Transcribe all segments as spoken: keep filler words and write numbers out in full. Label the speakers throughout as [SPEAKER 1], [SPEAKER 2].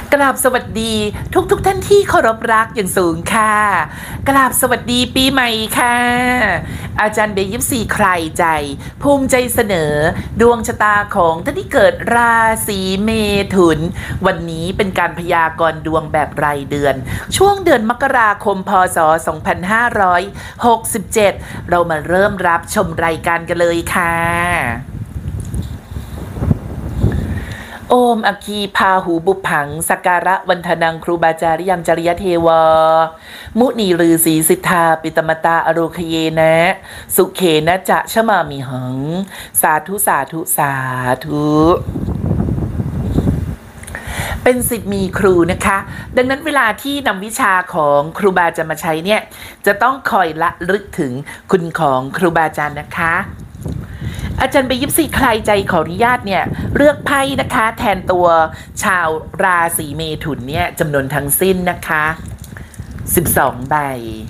[SPEAKER 1] กราบสวัสดีทุกทุกท่านที่เคารพรักอย่างสูงค่ะกราบสวัสดีปีใหม่ค่ะอาจารย์เบย์ยิปซีใครใจภูมิใจเสนอดวงชะตาของท่านที่เกิดราศีเมถุนวันนี้เป็นการพยากรณ์ดวงแบบรายเดือนช่วงเดือนมกราคมพศสองพันห้าร้อยหกสิบเจ็ดเรามาเริ่มรับชมรายการกันเลยค่ะโอมอคีพาหูบุผังสการะวันธนังครูบาจาริยังจริยเทวามุนีลือสีสิทธาปิตมตาอโรคเยนะสุเขนะจะชมามิหังสาธุสาธุสาธุเป็นศิษย์มีครูนะคะดังนั้นเวลาที่นำวิชาของครูบาจะมาใช้เนี่ยจะต้องคอยละลึกถึงคุณของครูบาอาจารย์นะคะอาจารย์ไปยิปซีใครใจขออนุญาตเนี่ยเลือกไพ่นะคะแทนตัวชาวราศีเมถุนเนี่ยจำนวนทั้งสิ้นนะคะสิบสองใบ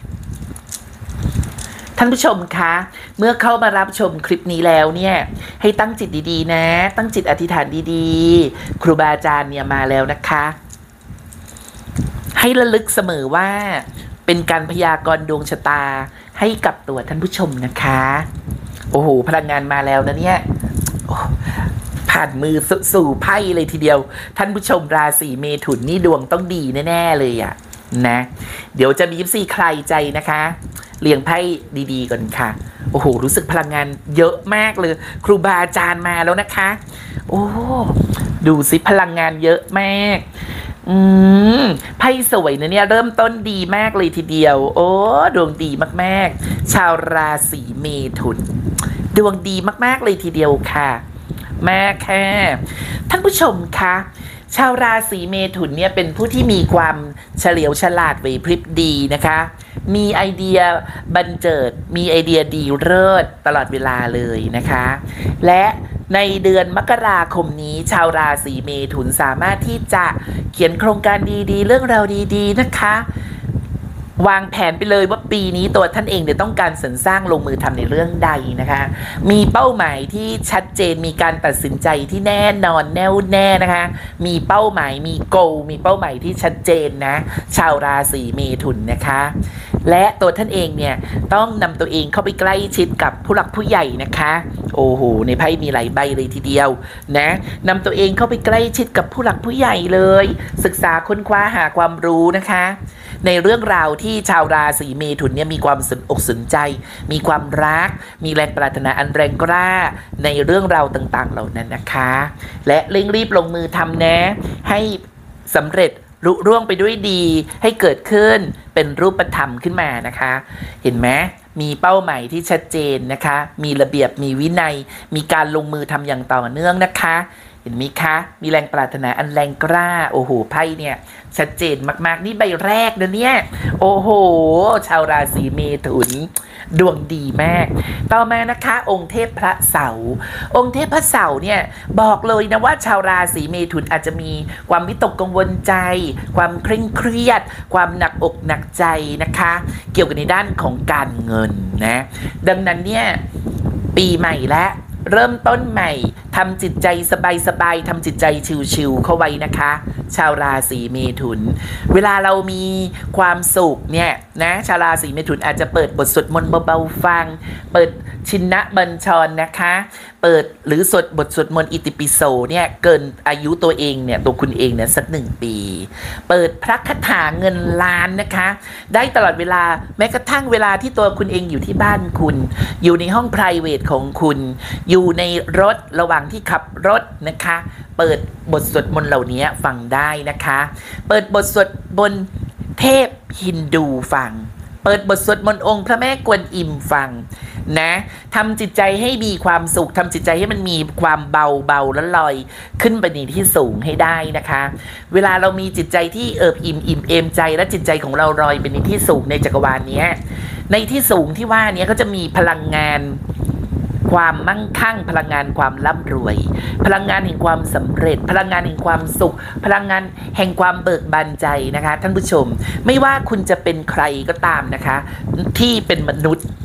[SPEAKER 1] ท่านผู้ชมคะเมื่อเข้ามารับชมคลิปนี้แล้วเนี่ยให้ตั้งจิตดีๆนะตั้งจิตอธิษฐานดีๆครูบาอาจารย์เนี่ยมาแล้วนะคะให้ระลึกเสมอว่าเป็นการพยากรณ์ดวงชะตาให้กับตัวท่านผู้ชมนะคะโอ้โหพลังงานมาแล้วนะเนี่ยผ่านมือสสู่ไพ่เลยทีเดียวท่านผู้ชมราศีเมถุนนี่ดวงต้องดีแน่ๆเลยอะนะเดี๋ยวจะมียิปซีใครใจนะคะเรียงไพ่ดีๆก่อนค่ะโอ้โหรู้สึกพลังงานเยอะมากเลยครูบาอาจารย์มาแล้วนะคะโอ้ดูสิพลังงานเยอะมากอืมไพ่สวยนะเนี่ยเริ่มต้นดีมากเลยทีเดียวโอ้ดวงดีมากๆชาวราศีเมถุนดวงดีมากๆเลยทีเดียวค่ะแม่แค่ท่านผู้ชมคะชาวราศีเมถุนเนี่ยเป็นผู้ที่มีความเฉลียวฉลาดไหวพริบดีนะคะมีไอเดียบันเจิดมีไอเดียดีเลิศตลอดเวลาเลยนะคะและในเดือนมกราคมนี้ชาวราศีเมถุนสามารถที่จะเขียนโครงการดีๆเรื่องราวดีๆนะคะวางแผนไปเลยว่าปีนี้ตัวท่านเองเนี่ยต้องการสรรสร้างลงมือทำในเรื่องใดนะคะมีเป้าหมายที่ชัดเจนมีการตัดสินใจที่แน่นอนแน่วแน่นะคะมีเป้าหมายมีโกลมีเป้าหมายที่ชัดเจนนะชาวราศีเมถุนนะคะและตัวท่านเองเนี่ยต้องนำตัวเองเข้าไปใกล้ชิดกับผู้หลักผู้ใหญ่นะคะโอ้โหในไพ่มีหลายใบเลยทีเดียวนะนำตัวเองเข้าไปใกล้ชิดกับผู้หลักผู้ใหญ่เลยศึกษาค้นคว้าหาความรู้นะคะในเรื่องราวที่ชาวราศีเมถุนเนี่ยมีความสนอกสนใจมีความรักมีแรงปรารถนาอันแรงกล้าในเรื่องราวต่างๆเหล่านั้นนะคะและเร่งรีบลงมือทำนะให้สำเร็จลุล่วงไปด้วยดีให้เกิดขึ้นเป็นรูปธรรมขึ้นมานะคะเห็นไหมมีเป้าหมายที่ชัดเจนนะคะมีระเบียบมีวินัยมีการลงมือทำอย่างต่อเนื่องนะคะเห็นไหมคะมีแรงปรารถนาอันแรงกล้าโอ้โหไพ่เนี่ยชัดเจนมากๆนี่ใบแรกนะเนี่ยโอ้โหชาวราศีเมถุนดวงดีมากต่อมานะคะองค์เทพพระเสาร์องค์เทพพระเสาร์เนี่ยบอกเลยนะว่าชาวราศีเมถุนอาจจะมีความวิตกกังวลใจความเคร่งเครียดความหนักอกหนักใจนะคะเกี่ยวกับในด้านของการเงินนะดังนั้นเนี่ยปีใหม่และเริ่มต้นใหม่ทำจิตใจสบายๆทำจิตใจชิวๆเข้าไว้นะคะชาวราศีเมถุนเวลาเรามีความสุขเนี่ยนะชาวราศีเมถุนอาจจะเปิดบทสวดมนต์เบาๆฟังเปิดชินนะบัญชรนะคะเปิดหรือสวดบทสวดมนต์อิติปิโสเนี่ยเกินอายุตัวเองเนี่ยตัวคุณเองเนี่ยสักหนึ่งปีเปิดพระคาถาเงินล้านนะคะได้ตลอดเวลาแม้กระทั่งเวลาที่ตัวคุณเองอยู่ที่บ้านคุณอยู่ในห้อง ไพรเวท ของคุณอยู่ในรถระหว่างที่ขับรถนะคะเปิดบทสวดมนต์เหล่านี้ฟังได้นะคะเปิดบทสวดมนต์เทพฮินดูฟังเปิดบทสวดมนต์องค์พระแม่กวนอิมฟังนะทำจิตใจให้มีความสุขทำจิตใจให้มันมีความเบาเบาและลอยขึ้นไปในที่สูงให้ได้นะคะเวลาเรามีจิตใจที่เอิบอิ่มอิ่มเอมใจและจิตใจของเราลอยไปในที่สูงในจักรวาลนี้ในที่สูงที่ว่านี้ก็จะมีพลังงานความมั่งคั่งพลังงานความร่ำรวยพลังงานแห่งความสำเร็จพลังงานแห่งความสุขพลังงานแห่งความเบิกบานใจนะคะท่านผู้ชมไม่ว่าคุณจะเป็นใครก็ตามนะคะที่เป็นมนุษย์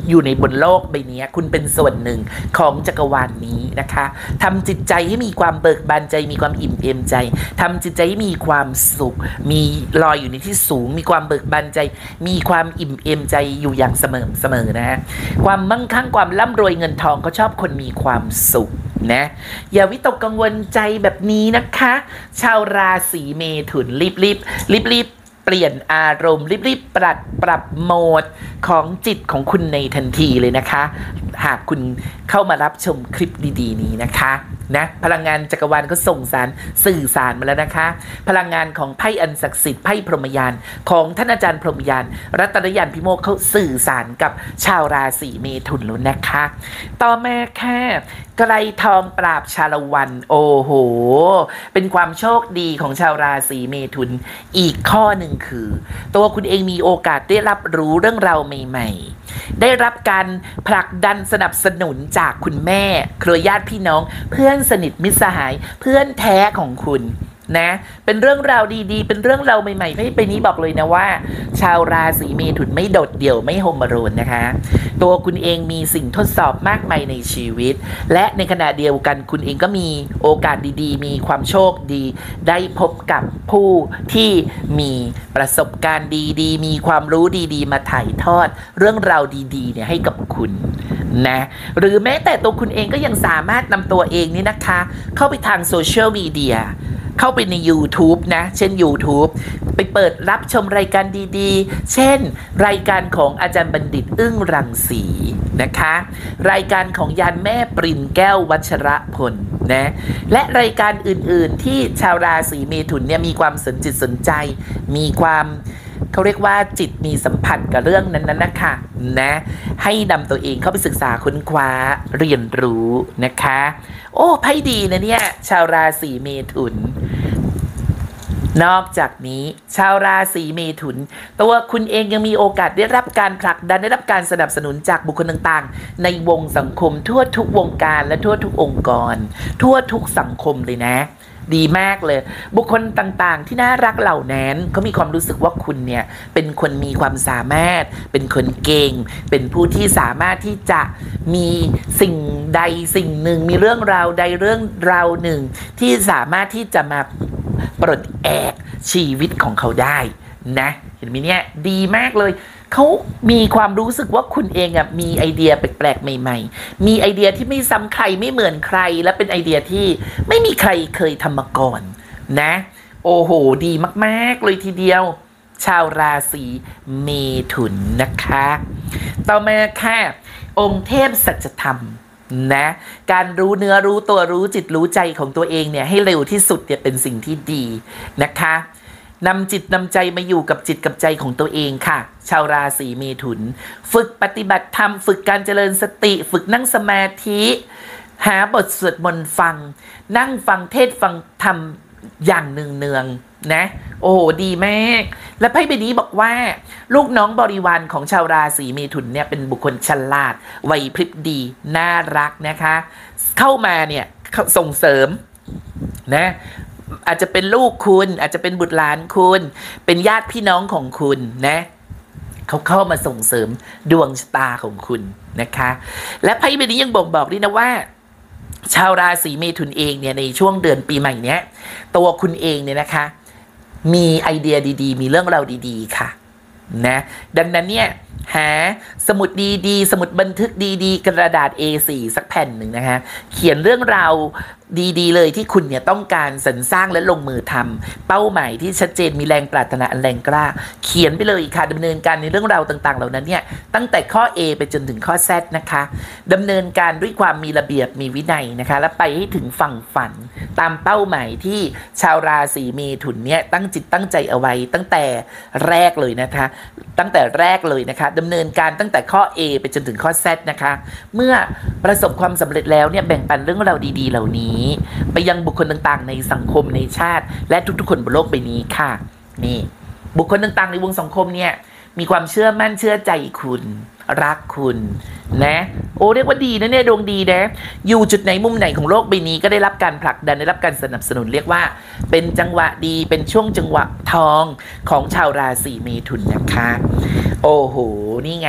[SPEAKER 1] อยู่ในบนโลกใบนี้คุณเป็นส่วนหนึ่งของจักรวาล น, นี้นะคะทำจิตใจให้มีความเบิกบานใจมีความอิ่มเอมใจทำจิตใจให้มีความสุขมีลอยอยู่ในที่สูงมีความเบิกบานใจมีความอิ่มเอมใจอยู่อย่างเสมอเสมอนะความมั่งคั่งความร่ำรวยเงินทองเขาชอบคนมีความสุขนะอย่าวิตกกังวลใจแบบนี้นะคะชาวราศีเมถุนรีบรีบรีบรีบเปลี่ยนอารมณ์รีบๆปรับปรับโหมดของจิตของคุณในทันทีเลยนะคะหากคุณเข้ามารับชมคลิปดีๆนี้นะคะนะพลังงานจักรวาลก็ส่งสารสื่อสารมาแล้วนะคะพลังงานของไพ่อันศักดิ์สิทธิ์ไพ่พรหมยานของท่านอาจารย์พรหมยานรัตนยานพิโมกเขาสื่อสารกับชาวราศีเมถุนแล้วนะคะต่อมาค่ะไกรทองปราบชาละวันโอ้โหเป็นความโชคดีของชาวราศีเมถุนอีกข้อหนึ่งคือตัวคุณเองมีโอกาสได้รับรู้เรื่องราวใหม่ๆได้รับการผลักดันสนับสนุนจากคุณแม่เครือญาติพี่น้องเพื่อนสนิทมิตรสหายเพื่อนแท้ของคุณนะเป็นเรื่องราวดีๆเป็นเรื่องราวใหม่ๆให้ไปนี้บอกเลยนะว่าชาวราศีเมถุนไม่โดดเดี่ยวไม่โฮมโรนนะคะตัวคุณเองมีสิ่งทดสอบมากมายในชีวิตและในขณะเดียวกันคุณเองก็มีโอกาสดีๆมีความโชคดีได้พบกับผู้ที่มีประสบการณ์ดีๆมีความรู้ดีๆมาถ่ายทอดเรื่องราวดีๆเนี่ยให้กับคุณนะหรือแม้แต่ตัวคุณเองก็ยังสามารถนำตัวเองนี่นะคะเข้าไปทางโซเชียลมีเดียเข้าไปใน YouTube นะเช่น YouTube ไปเปิดรับชมรายการดีๆเช่นรายการของอาจารย์บัณฑิตอึ้งรังสีนะคะรายการของยานแม่ปรินแก้ววัชรพลนะและรายการอื่นๆที่ชาวราศีเมถุนเนี่ยมีความสนจิตสนใจมีความเขาเรียกว่าจิตมีสัมพันธ์กับเรื่องนั้นๆนะคะนะให้นำตัวเองเข้าไปศึกษาค้นคว้าเรียนรู้นะคะโอ้ไพ่ดีนะเนี่ยชาวราศีเมถุนนอกจากนี้ชาวราศีเมถุนตัวคุณเองยังมีโอกาสได้รับการผลักดันได้รับการสนับสนุนจากบุคคลต่างๆในวงสังคมทั่วทุกวงการและทั่วทุกองค์กรทั่วทุกสังคมเลยนะดีมากเลยบุคคลต่างๆที่น่ารักเหล่านั้นเขามีความรู้สึกว่าคุณเนี่ยเป็นคนมีความสามารถเป็นคนเก่งเป็นผู้ที่สามารถที่จะมีสิ่งใดสิ่งหนึ่งมีเรื่องราวใดเรื่องราวหนึ่งที่สามารถที่จะมาปลดแอกชีวิตของเขาได้นะเห็นไหมเนี่ยดีมากเลยเขามีความรู้สึกว่าคุณเองอ่ะมีไอเดียแปลกๆใหม่ๆมีไอเดียที่ไม่ซ้ำใครไม่เหมือนใครและเป็นไอเดียที่ไม่มีใครเคยทำมาก่อนนะโอ้โหดีมากๆเลยทีเดียวชาวราศีเมถุนนะคะต่อมาค่ะองค์เทพสัจธรรมนะการรู้เนื้อรู้ตัวรู้จิตรู้ใจของตัวเองเนี่ยให้เร็วที่สุดเนี่ยเป็นสิ่งที่ดีนะคะนำจิตนำใจมาอยู่กับจิตกับใจของตัวเองค่ะชาวราศีเมถุนฝึกปฏิบัติธรรมฝึกการเจริญสติฝึกนั่งสมาธิหาบทสวดมนต์ฟังนั่งฟังเทศฟังธรรมอย่างเนืองๆนะโอ้โหดีมากและไพ่ใบนี้บอกว่าลูกน้องบริวารของชาวราศีเมถุนเนี่ยเป็นบุคคลฉลาดไหวพริบดีน่ารักนะคะเข้ามาเนี่ยส่งเสริมนะอาจจะเป็นลูกคุณอาจจะเป็นบุตรหลานคุณเป็นญาติพี่น้องของคุณนะเขาเข้ามาส่งเสริมดวงชะตาของคุณนะคะและไพ่ใบนี้ยังบ่งบอกด้วยนะว่าชาวราศีเมถุนเองเนี่ยในช่วงเดือนปีใหม่เนี้ยตัวคุณเองเนี่ยนะคะมีไอเดียดีๆมีเรื่องราวดีๆค่ะนะดังนั้นเนี่ยหาสมุดดีๆสมุดบันทึกดีๆกระดาษ เอ โฟร์ สักแผ่นหนึ่งนะคะเขียนเรื่องราวดีๆเลยที่คุณเนี่ยต้องการสรรสร้างและลงมือทำเป้าหมายที่ชัดเจนมีแรงปรารถนาอันแรงกล้าเขียนไปเลยค่ะดำเนินการในเรื่องราวต่างๆเหล่านั้นเนี่ยตั้งแต่ข้อ A ไปจนถึงข้อ Z นะคะดำเนินการด้วยความมีระเบียบมีวินัยนะคะและไปให้ถึงฝั่งฝันตามเป้าหมายที่ชาวราศีเมถุนเนี่ยตั้งจิตตั้งใจเอาไว้ตั้งแต่แรกเลยนะคะตั้งแต่แรกเลยนะคะดำเนินการตั้งแต่ข้อ A ไปจนถึงข้อ Z นะคะเมื่อประสบความสำเร็จแล้วเนี่ยแบ่งปันเรื่องราวดีๆเหล่านี้ไปยังบุคคลต่างๆในสังคมในชาติและทุกๆคนบนโลกใบนี้ค่ะนี่บุคคลต่างๆในวงสังคมเนี่ยมีความเชื่อมั่นเชื่อใจคุณรักคุณนะโอ้เรียกว่าดีนะเนี่ยดวงดีนะอยู่จุดไหนมุมไหนของโลกใบนี้ก็ได้รับการผลักดันได้รับการสนับสนุนเรียกว่าเป็นจังหวะดีเป็นช่วงจังหวะทองของชาวราศีเมถุนนะคะโอ้โหนี่ไง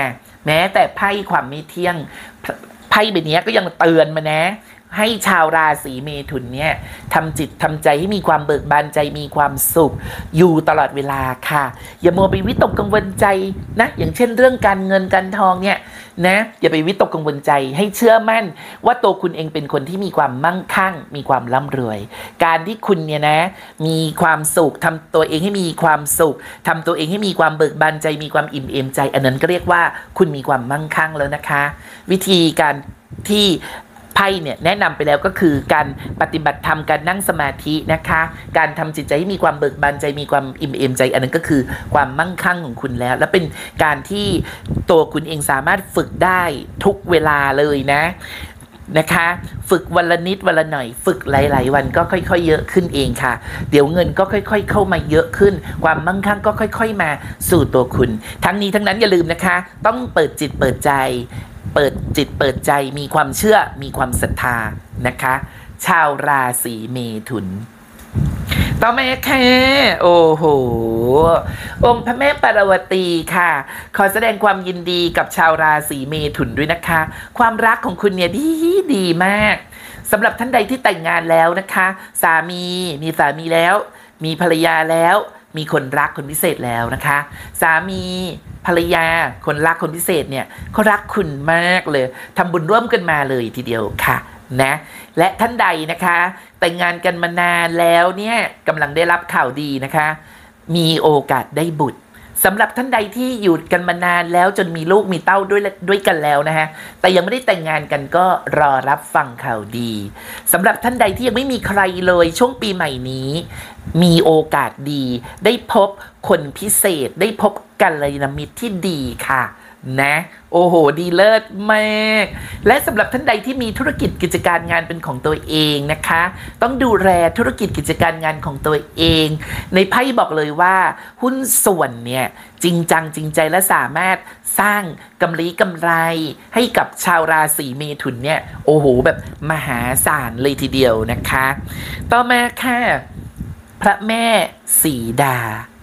[SPEAKER 1] แม้แต่ไพ่ความไม่เที่ยงไพ่ใบนี้ก็ยังเตือนมานะให้ชาวราศีเมถุนเนี่ยทำจิตทำใจให้มีความเบิกบานใจมีความสุขอยู่ตลอดเวลาค่ะอย่ามัวไปวิตกกังวลใจนะอย่างเช่นเรื่องการเงินการทองเนี่ยนะอย่าไปวิตกกังวลใจให้เชื่อมั่นว่าตัวคุณเองเป็นคนที่มีความมั่งคั่งมีความร่ำรวยการที่คุณเนี่ยนะมีความสุขทำตัวเองให้มีความสุขทำตัวเองให้มีความเบิกบานใจมีความอิ่มเอมใจอันนั้นก็เรียกว่าคุณมีความมั่งคั่งแล้วนะคะวิธีการที่ไพ่เนี่ยแนะนำไปแล้วก็คือการปฏิบัติธรรมการนั่งสมาธินะคะการทำจิตใจให้มีความเบิกบานใจมีความอิ่มเอมใจอันนั้นก็คือความมั่งคั่งของคุณแล้วและเป็นการที่ตัวคุณเองสามารถฝึกได้ทุกเวลาเลยนะนะคะฝึกวันละนิดวันละหน่อยฝึกหลายๆวันก็ค่อยๆเยอะขึ้นเองค่ะเดี๋ยวเงินก็ค่อยๆเข้ามาเยอะขึ้นความมั่งคั่งก็ค่อยๆมาสู่ตัวคุณทั้งนี้ทั้งนั้นอย่าลืมนะคะต้องเปิดจิตเปิดใจเปิดจิตเปิดใจมีความเชื่อมีความศรัทธานะคะชาวราศีเมถุนต่อมาค่ะโอ้โหองค์พระแม่ปารวตีค่ะขอแสดงความยินดีกับชาวราศีเมถุนด้วยนะคะความรักของคุณเนี่ยดีดีมากสำหรับท่านใดที่แต่งงานแล้วนะคะสามีมีสามีแล้วมีภรรยาแล้วมีคนรักคนพิเศษแล้วนะคะสามีภรรยาคนรักคนพิเศษเนี่ยเขารักคุณมากเลยทำบุญร่วมกันมาเลยทีเดียวค่ะนะและท่านใดนะคะแต่งงานกันมานานแล้วเนี่ยกำลังได้รับข่าวดีนะคะมีโอกาสได้บุตรสำหรับท่านใดที่อยู่กันมานานแล้วจนมีลูกมีเต้าด้วยด้วยกันแล้วนะฮะแต่ยังไม่ได้แต่งงานกันก็รอรับฟังข่าวดีสำหรับท่านใดที่ยังไม่มีใครเลยช่วงปีใหม่นี้มีโอกาสดีได้พบคนพิเศษได้พบกัลยาณมิตรที่ดีค่ะนะโอ้โหดีเลิศมากและสำหรับท่านใดที่มีธุรกิจกิจการงานเป็นของตัวเองนะคะต้องดูแลธุรกิจกิจการงานของตัวเองในไพ่บอกเลยว่าหุ้นส่วนเนี่ยจริงจังจริงใจและสามารถสร้างกำไรกำไรให้กับชาวราศีเมถุนเนี่ยโอ้โหแบบมหาศาลเลยทีเดียวนะคะต่อมาค่ะพระแม่สีดา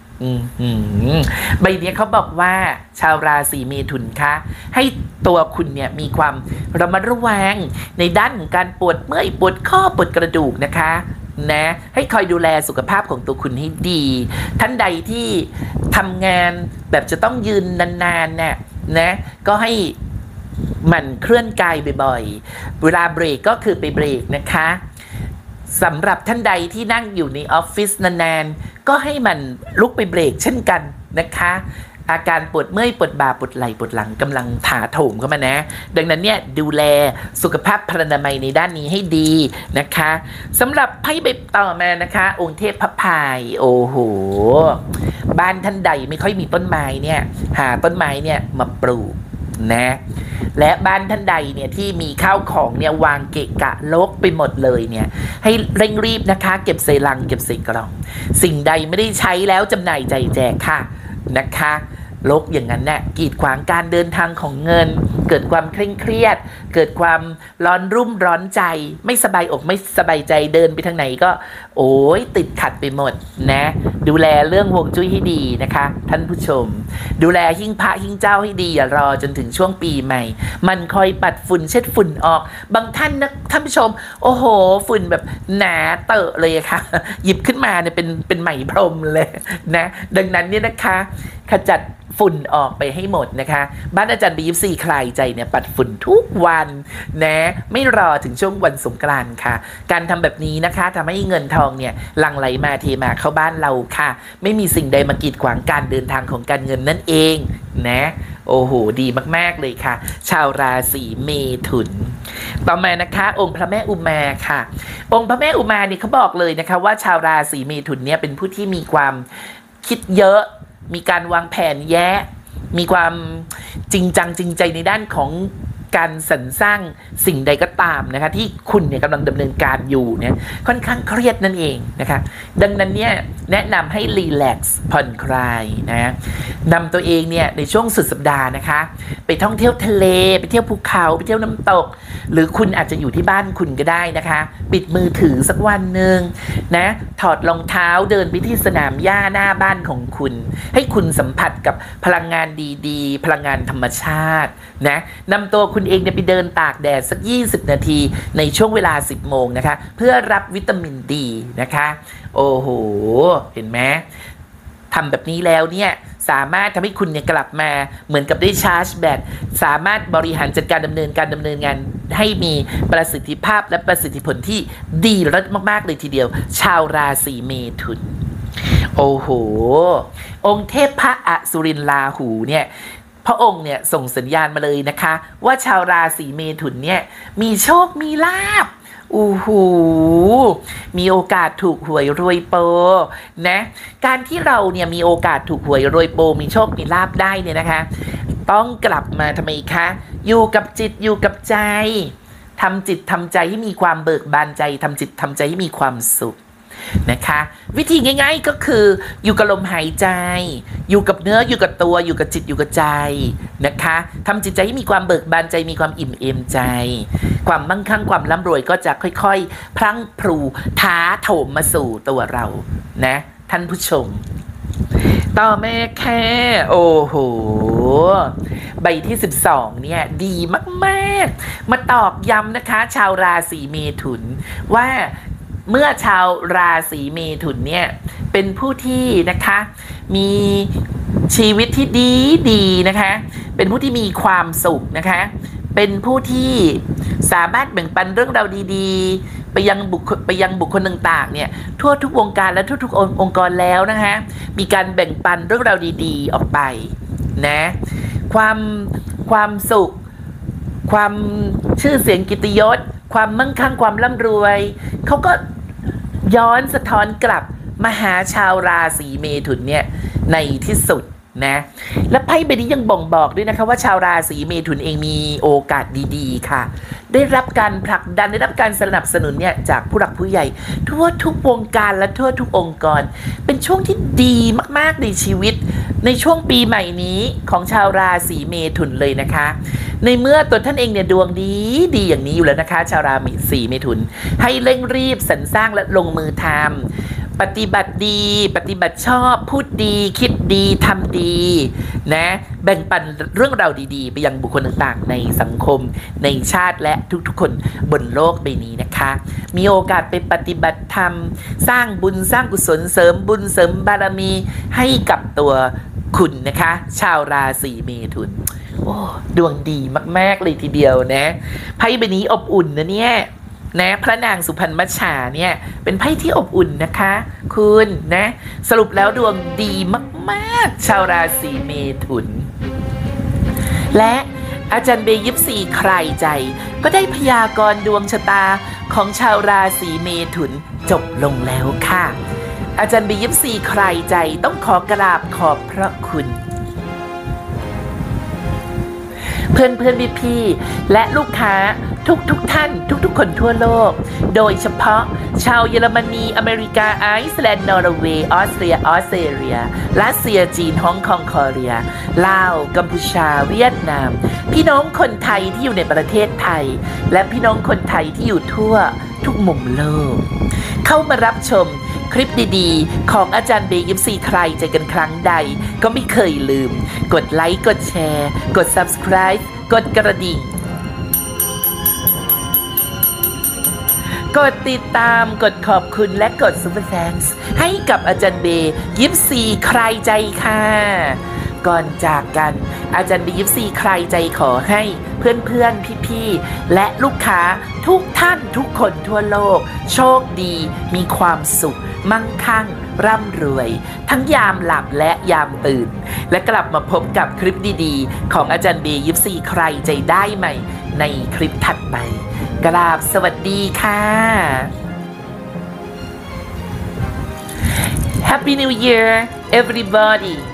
[SPEAKER 1] ใบนี้เขาบอกว่าชาวราศีเมถุนคะให้ตัวคุณเนี่ยมีความระมัดระวังในด้านของการปวดเมื่อยปวดข้อปวดกระดูกนะคะนะให้คอยดูแลสุขภาพของตัวคุณให้ดีท่านใดที่ทำงานแบบจะต้องยืนนานๆเนี่ยนะก็ให้หมั่นเคลื่อนกายบ่อยๆเวลาเบรกก็คือไปเบรกนะคะสำหรับท่านใดที่นั่งอยู่ในออฟฟิศนานๆก็ให้มันลุกไปเบรกเช่นกันนะคะอาการปวดเมื่อยปวดบ่าปวดไหล่ปวดหลังกำลังถาโถมเข้ามานะดังนั้นเนี่ยดูแลสุขภาพพรรณนามัยในด้านนี้ให้ดีนะคะสำหรับไพ่ใบต่อมานะคะองค์เทพพระพายโอ้โหบ้านท่านใดไม่ค่อยมีต้นไม้เนี่ยหาต้นไม้เนี่ยมาปลูกนะและบ้านท่านใดเนี่ยที่มีข้าวของเนี่ยวางเกะกะรกไปหมดเลยเนี่ยให้เร่งรีบนะคะเก็บใส่ลังเก็บใส่กล่องสิ่งใดไม่ได้ใช้แล้วจำหน่ายใจแจกค่ะนะคะรกอย่างนั้นเนี่ยกีดขวางการเดินทางของเงินเกิดความเคร่งเครียดเกิดความร้อนรุ่มร้อนใจไม่สบายอกไม่สบายใจเดินไปทางไหนก็โอ้ยติดขัดไปหมดนะดูแลเรื่องฮวงจุ้ยให้ดีนะคะท่านผู้ชมดูแลหิ้งพระหิ้งเจ้าให้ดีอย่ารอจนถึงช่วงปีใหม่มันคอยปัดฝุ่นเช็ดฝุ่นออกบางท่านนะท่านผู้ชมโอ้โหฝุ่นแบบหนาเตอะเลยค่ะหยิบขึ้นมาเนี่ยเป็นเป็นไหมพรมเลยนะดังนั้นเนี่ยนะคะขจัดฝุ่นออกไปให้หมดนะคะบ้านอาจารย์บียิปซีคลายใจเนี่ยปัดฝุ่นทุกวันนะไม่รอถึงช่วงวันสงกรานต์ค่ะการทำแบบนี้นะคะทำให้เงินทองเนี่ยหลั่งไหลมาเทมาเข้าบ้านเราค่ะไม่มีสิ่งใดมากีดขวางการเดินทางของการเงินนั่นเองนะโอ้โหดีมากๆเลยค่ะชาวราศีเมถุนต่อมานะคะองค์พระแม่อุมาค่ะองค์พระแม่อุมาเนี่ยเขาบอกเลยนะคะว่าชาวราศีเมถุนเนี่ยเป็นผู้ที่มีความคิดเยอะมีการวางแผนแยะมีความจริงจังจริงใจในด้านของการสรรสร้างสิ่งใดก็ตามนะคะที่คุณเนี่ยกำลังดำเนินการอยู่เนี่ยค่อนข้างเครียดนั่นเองนะคะดังนั้นเนี่ยแนะนำให้รีแลกซ์ผ่อนคลายนะนำตัวเองเนี่ยในช่วงสุดสัปดาห์นะคะไปท่องเที่ยวทะเลไปเที่ยวภูเขาไปเที่ยวน้ำตกหรือคุณอาจจะอยู่ที่บ้านคุณก็ได้นะคะปิดมือถือสักวันหนึ่งนะถอดรองเท้าเดินไปที่สนามหญ้าหน้าบ้านของคุณให้คุณสัมผัสกับพลังงานดีๆพลังงานธรรมชาตินะนำตัวคุณเองเนี่ยไปเดินตากแดดสักยี่สิบนาทีในช่วงเวลาสิบโมงนะคะเพื่อรับวิตามินดีนะคะโอ้โหเห็นไหมทำแบบนี้แล้วเนี่ยสามารถทำให้คุณเนี่ยกลับมาเหมือนกับได้ชาร์จแบตสามารถบริหารจัดการดำเนินการดำเนินงานให้มีประสิทธิภาพและประสิทธิผลที่ดีและมากๆเลยทีเดียวชาวราศีเมถุนโอ้โหองค์เทพพระอสุรินทร์ราหูเนี่ยพระองค์เนี่ยส่งสัญญาณมาเลยนะคะว่าชาวราศีเมถุนเนี่ยมีโชคมีลาภอู้หูมีโอกาสถูกหวยรวยโปนะการที่เราเนี่ยมีโอกาสถูกหวยรวยโปมีโชคมีลาภได้เนี่ยนะคะต้องกลับมาทำไมคะอยู่กับจิตอยู่กับใจทำจิตทำใจให้มีความเบิกบานใจทำจิตทำใจให้มีความสุขนะคะวิธีง่ายๆก็คืออยู่กับลมหายใจอยู่กับเนื้ออยู่กับตัวอยู่กับจิตอยู่กับใจนะคะทำจิตใจให้มีความเบิกบานใจมีความอิ่มเอมใจความมั่งคั่งความร่ำรวยก็จะค่อยๆพลั่งพลูท้าโถมมาสู่ตัวเรานะท่านผู้ชมต่อแม่แค่โอ้โหใบที่สิบสองเนี่ยดีมากๆมาตอกย้ำนะคะชาวราศีเมถุนว่าเมื่อชาวราศีเมถุนเนี่ยเป็นผู้ที่นะคะมีชีวิตที่ดีดีนะคะเป็นผู้ที่มีความสุขนะคะเป็นผู้ที่สามารถแบ่งปันเรื่องราวดีๆไปยังบุคคลไปยังบุคคลต่างๆเนี่ยทั่วทุกวงการและทั่วทุกองค์กรแล้วนะคะมีการแบ่งปันเรื่องราวดีๆออกไปนะความความสุขความชื่อเสียงกิตติยศความมั่งคั่งความร่ำรวยเขาก็ย้อนสะท้อนกลับมาหาชาวราศีเมถุนเนี่ยในที่สุดนะและไพ่ใบนี้ยังบ่งบอกด้วยนะคะว่าชาวราศีเมถุนเองมีโอกาสดีๆค่ะได้รับการผลักดันได้รับการสนับสนุนเนี่ยจากผู้หลักผู้ใหญ่ทั่วทุกวงการและทั่วทุกองค์กรเป็นช่วงที่ดีมากๆในชีวิตในช่วงปีใหม่นี้ของชาวราศีเมถุนเลยนะคะในเมื่อตัวท่านเองเนี่ยดวงดีดีอย่างนี้อยู่แล้วนะคะชาวราศีเมถุนให้เร่งรีบสรรสร้างและลงมือทำปฏิบัติดีปฏิบัติชอบพูดดีคิดดีทำดีนะแบ่งปันเรื่องราวดีๆไปยังบุคคลต่างๆในสังคมในชาติและทุกๆคนบนโลกใบนี้นะคะมีโอกาสไปปฏิบัติธรรมสร้างบุญสร้างกุศลเสริมบุญเสริมบารมีให้กับตัวคุณนะคะชาวราศีเมถุนโอ้ดวงดีมากๆเลยทีเดียวนะไพ่ใบนี้อบอุ่นนะเนี่ยนะพระนางสุพรรณมัจฉาเนี่ยเป็นไพ่ที่อบอุ่นนะคะคุณนะสรุปแล้วดวงดีมากๆชาวราศีเมถุนและอาจารย์เบยิปซีใครใจก็ได้พยากรณ์ดวงชะตาของชาวราศีเมถุนจบลงแล้วค่ะอาจารย์เบยิปซีใครใจต้องขอกราบขอบพระคุณเพื่อนเพื่อนพี่พี่และลูกค้าทุกทุกท่านทุกทุกคนทั่วโลกโดยเฉพาะชาวเยอรมนีอเมริกาไอซ์แลนด์นอร์เวย์ออสเตรียออสเตรเลียรัสเซียจีนฮ่องกงคอเรียลาวกัมพูชาเวียดนามพี่น้องคนไทยที่อยู่ในประเทศไทยและพี่น้องคนไทยที่อยู่ทั่วทุกมุมโลกเข้ามารับชมคลิปดีๆของอาจารย์เบยิปซีใครใจกันครั้งใดก็ไม่เคยลืมกดไลค์กดแชร์กด ซับสไครบ์ กดกระดิ่งกดติดตามกดขอบคุณและกดซุปเปอร์แธงค์ให้กับอาจารย์เบยิปซีใครใจค่ะก่อนจากกันอาจารย์เบยิปซีใครใจขอให้เพื่อนๆพี่ๆและลูกค้าทุกท่านทุกคนทั่วโลกโชคดีมีความสุขมั่งคั่งร่ำรวยทั้งยามหลับและยามตื่นและกลับมาพบกับคลิปดีๆของอาจารย์เบยิปซีใครใจได้ใหม่ในคลิปถัดไปกราบสวัสดีค่ะ Happy New Year everybody